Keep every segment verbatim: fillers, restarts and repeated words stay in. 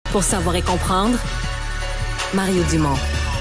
Pour savoir et comprendre, Mario Dumont.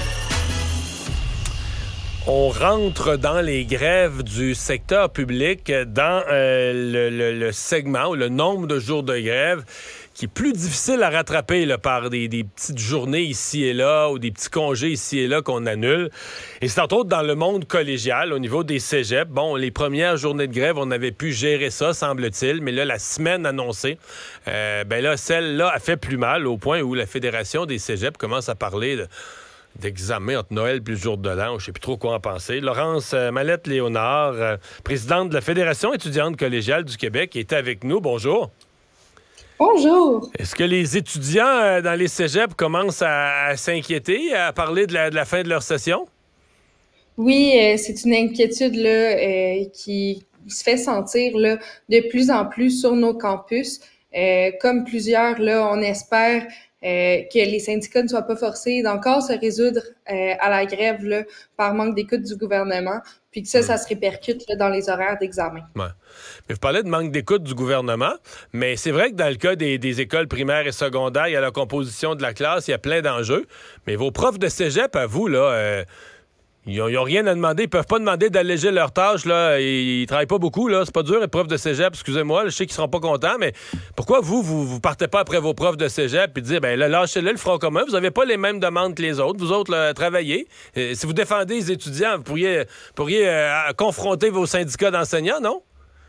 On rentre dans les grèves du secteur public, dans euh, le, le, le segment ou le nombre de jours de grève qui est plus difficile à rattraper là, par des, des petites journées ici et là ou des petits congés ici et là qu'on annule. Et c'est entre autres dans le monde collégial, au niveau des cégeps. Bon, les premières journées de grève, on avait pu gérer ça, semble-t-il, mais là, la semaine annoncée, euh, ben là, celle-là a fait plus mal au point où la Fédération des cégeps commence à parler de d'examen entre Noël et le jour de l'an. Je ne sais plus trop quoi en penser. Laurence euh, Mallette-Léonard, euh, présidente de la Fédération étudiante collégiale du Québec, qui était avec nous. Bonjour. Bonjour. Est-ce que les étudiants euh, dans les cégeps commencent à, à s'inquiéter, à parler de la, de la fin de leur session? Oui, euh, c'est une inquiétude là, euh, qui se fait sentir là, de plus en plus sur nos campus. Euh, comme plusieurs, là, on espère Euh, que les syndicats ne soient pas forcés d'encore se résoudre euh, à la grève là, par manque d'écoute du gouvernement, puis que ça, ça se répercute là, dans les horaires d'examen. Ouais. Mais vous parlez de manque d'écoute du gouvernement, mais c'est vrai que dans le cas des, des écoles primaires et secondaires, il y a la composition de la classe, il y a plein d'enjeux, mais vos profs de cégep, à vous, là... Euh Ils n'ont rien à demander. Ils peuvent pas demander d'alléger leurs tâches. Là. Ils, ils travaillent pas beaucoup. Là. C'est pas dur être prof de cégep. Excusez-moi, je sais qu'ils seront pas contents, mais pourquoi vous, vous, vous partez pas après vos profs de cégep et dire, ben là, lâchez-le le front commun. Vous avez pas les mêmes demandes que les autres. Vous autres, là, travaillez. Et si vous défendez les étudiants, vous pourriez, pourriez euh, confronter vos syndicats d'enseignants, non?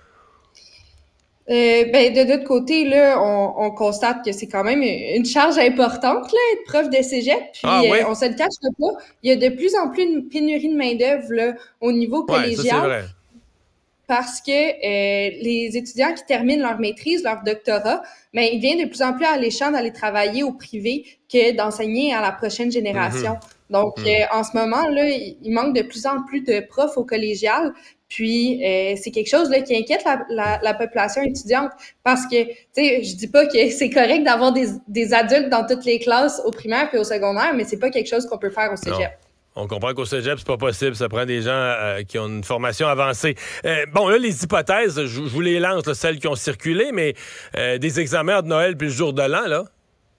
Euh, ben, de l'autre côté, là, on, on constate que c'est quand même une charge importante, là, être prof de cégep. Puis, ah, oui? euh, on se le cache pas, il y a de plus en plus une pénurie de main-d'œuvre, là, au niveau collégial. Ouais, ça, c'est vrai. Parce que euh, les étudiants qui terminent leur maîtrise, leur doctorat, ben, il devient de plus en plus alléchant d'aller travailler au privé que d'enseigner à la prochaine génération. Mm-hmm. Donc, mm-hmm. euh, en ce moment, là, il manque de plus en plus de profs au collégial. Puis, euh, c'est quelque chose là, qui inquiète la, la, la population étudiante parce que, tu sais, je dis pas que c'est correct d'avoir des, des adultes dans toutes les classes au primaire puis au secondaire, mais c'est pas quelque chose qu'on peut faire au cégep. Non. On comprend qu'au cégep, c'est pas possible. Ça prend des gens euh, qui ont une formation avancée. Euh, bon, là, les hypothèses, je, je vous les lance, là, celles qui ont circulé, mais euh, des examens de Noël puis le jour de l'an, là?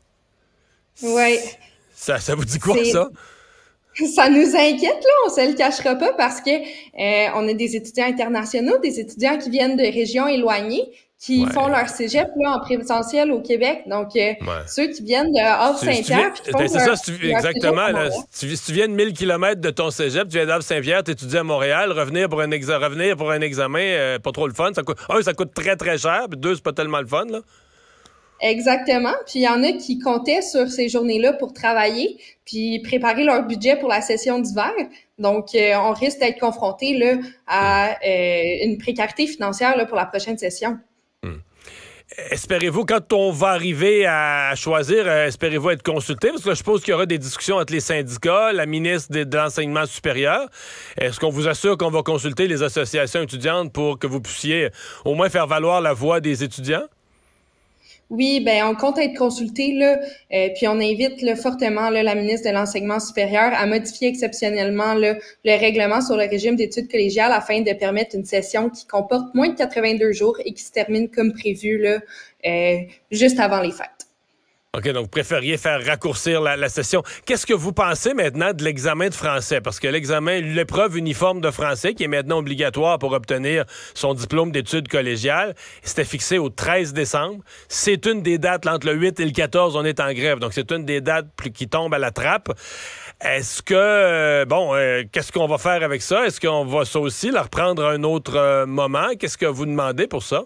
Oui. Ça, ça vous dit quoi, c'est... ça? Ça nous inquiète, là, on se le cachera pas, parce que euh, on a des étudiants internationaux, des étudiants qui viennent de régions éloignées, qui ouais. font leur cégep là, en présentiel au Québec. Donc, euh, ouais. ceux qui viennent de Havre-Saint-Pierre... Si ben, c'est leur, ça, si tu, exactement. Là, si, tu, si tu viens de mille kilomètres de ton cégep, tu viens d'Havre-Saint-Pierre, tu étudies à Montréal, revenir pour un, exa- revenir pour un examen, euh, pas trop le fun. Ça coûte, un, ça coûte très, très cher, puis deux, c'est pas tellement le fun, là. Exactement. Puis il y en a qui comptaient sur ces journées-là pour travailler puis préparer leur budget pour la session d'hiver. Donc, euh, on risque d'être confronté là, à euh, une précarité financière là, pour la prochaine session. Hum. Espérez-vous, quand on va arriver à choisir, euh, espérez-vous être consulté? Parce que là, je suppose qu'il y aura des discussions entre les syndicats, la ministre de, de l'Enseignement supérieur. Est-ce qu'on vous assure qu'on va consulter les associations étudiantes pour que vous puissiez au moins faire valoir la voix des étudiants? Oui, ben on compte être consulté là, euh, puis on invite là, fortement là, la ministre de l'Enseignement supérieur à modifier exceptionnellement là, le règlement sur le régime d'études collégiales afin de permettre une session qui comporte moins de quatre-vingt-deux jours et qui se termine comme prévu là, euh, juste avant les fêtes. OK, donc vous préfériez faire raccourcir la, la session. Qu'est-ce que vous pensez maintenant de l'examen de français? Parce que l'examen, l'épreuve uniforme de français, qui est maintenant obligatoire pour obtenir son diplôme d'études collégiales, c'était fixé au treize décembre. C'est une des dates, là, entre le huit et le quatorze, on est en grève. Donc, c'est une des dates qui tombe à la trappe. Est-ce que, euh, bon, euh, qu'est-ce qu'on va faire avec ça? Est-ce qu'on va ça aussi, la reprendre à un autre euh, moment? Qu'est-ce que vous demandez pour ça?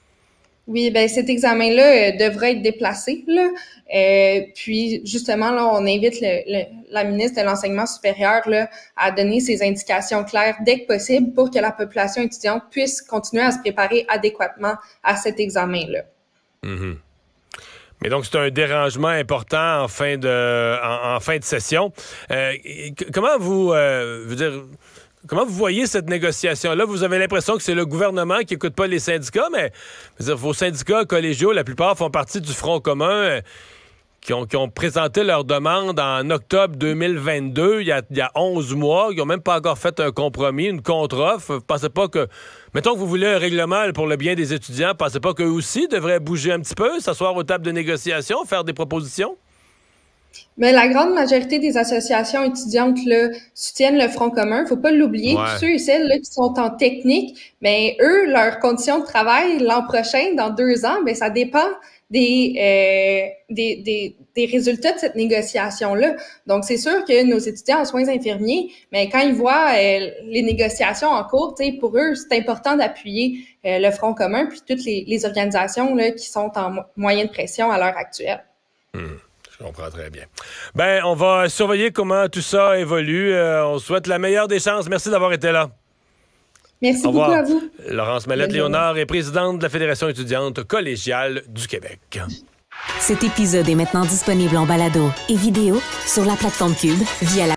Oui, ben cet examen-là euh, devrait être déplacé, là. Euh, puis justement, là, on invite le, le, la ministre de l'Enseignement supérieur là, à donner ses indications claires dès que possible pour que la population étudiante puisse continuer à se préparer adéquatement à cet examen-là. Mm-hmm. Mais donc, c'est un dérangement important en fin de, en, en fin de session. Euh, comment vous, euh, veux dire, comment vous voyez cette négociation-là? Vous avez l'impression que c'est le gouvernement qui n'écoute pas les syndicats, mais veux dire, vos syndicats collégiaux, la plupart font partie du Front commun, euh, qui, ont, qui ont présenté leur demande en octobre deux mille vingt-deux, il y a, il y a onze mois, qui n'ont même pas encore fait un compromis, une contre-offre. Vous ne pensez pas que Mettons que vous voulez un règlement pour le bien des étudiants, pensez pas qu'eux aussi devraient bouger un petit peu, s'asseoir aux tables de négociation, faire des propositions? Mais la grande majorité des associations étudiantes là, soutiennent le Front commun. Faut pas l'oublier. Ouais. Tous ceux et celles là, qui sont en technique, mais eux, leurs conditions de travail l'an prochain, dans deux ans, ben ça dépend des, euh, des, des, des résultats de cette négociation-là. Donc, c'est sûr que nos étudiants en soins infirmiers, mais quand ils voient euh, les négociations en cours, pour eux, c'est important d'appuyer euh, le Front commun puis toutes les, les organisations là, qui sont en mo- moyenne pression à l'heure actuelle. Mmh. Je comprends très bien. Ben, on va surveiller comment tout ça évolue. Euh, on souhaite la meilleure des chances. Merci d'avoir été là. Merci Au beaucoup revoir. à vous. Laurence Mallette-Léonard est présidente de la Fédération étudiante collégiale du Québec. Cet épisode est maintenant disponible en balado et vidéo sur la plateforme Cube via la